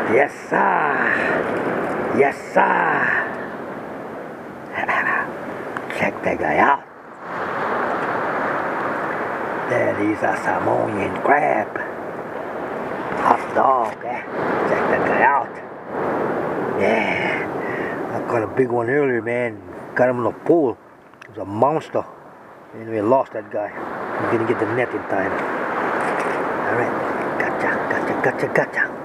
Yes, sir. Yes, sir. Check that guy out. That is a Samoan crab. Hot dog, eh? Check that guy out. Yeah. I caught a big one earlier, man. Got him in the pool. It was a monster. And we lost that guy. We didn't get the net in time. Alright. Gotcha, gotcha, gotcha, gotcha.